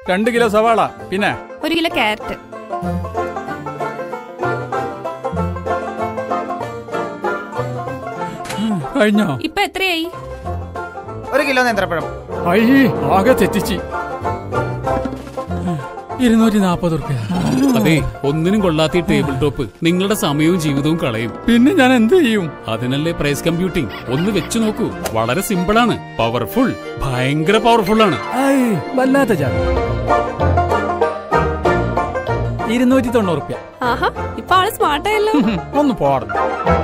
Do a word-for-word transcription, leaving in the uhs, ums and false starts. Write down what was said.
രണ്ട് കിലോ സവാള, പിന്നെ ഒരു കിലോ ക്യാരറ്റ്. കഴിഞ്ഞോ? ഇപ്പൊ എത്രയായി? ഒരു കിലോ നേന്ത്രപ്പഴം. അയ്യേ, ആകെ തെറ്റിച്ച്. ഇരുന്നൂറ്റി നാപ്പത് റുപ്യ. അതെ, ഒന്നിനും കൊള്ളാത്ത ടേബിൾ ടോപ്പ് നിങ്ങളുടെ സമയവും ജീവിതവും കളയും. പിന്നെ ഞാൻ എന്ത് ചെയ്യും? അതിനല്ലേ പ്രൈസ് കമ്പ്യൂട്ടിംഗ്. ഒന്ന് വെച്ചു നോക്കൂ. വളരെ സിമ്പിൾ ആണ്, പവർഫുൾ, ഭയങ്കര പവർഫുൾ ആണ്. വല്ലാത്ത ജാതി. ഇരുന്നൂറ്റി തൊണ്ണൂറ് റുപ്യ. ആഹാ, ഇപ്പൊ ആള് സ്മാർട്ടായല്ലോ. ഒന്ന് പോർന്നു.